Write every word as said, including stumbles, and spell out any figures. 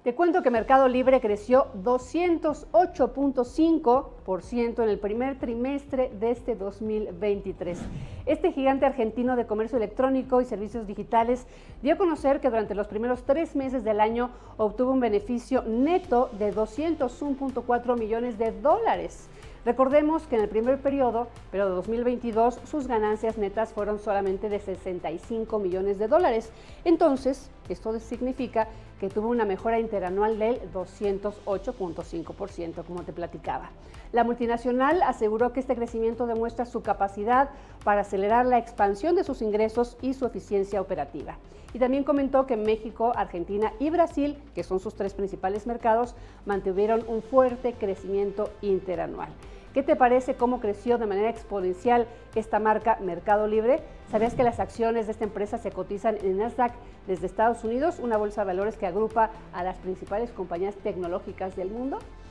Te cuento que Mercado Libre creció doscientos ocho punto cinco por ciento en el primer trimestre de este dos mil veintitrés. Este gigante argentino de comercio electrónico y servicios digitales dio a conocer que durante los primeros tres meses del año obtuvo un beneficio neto de doscientos uno punto cuatro millones de dólares. Recordemos que en el primer periodo, pero de dos mil veintidós, sus ganancias netas fueron solamente de sesenta y cinco millones de dólares. Entonces, esto significa que tuvo una mejora interanual del doscientos ocho punto cinco por ciento, como te platicaba. La multinacional aseguró que este crecimiento demuestra su capacidad para acelerar la expansión de sus ingresos y su eficiencia operativa. Y también comentó que México, Argentina y Brasil, que son sus tres principales mercados, mantuvieron un fuerte crecimiento interanual. ¿Qué te parece cómo creció de manera exponencial esta marca Mercado Libre? ¿Sabías que las acciones de esta empresa se cotizan en Nasdaq desde Estados Unidos, una bolsa de valores que agrupa a las principales compañías tecnológicas del mundo?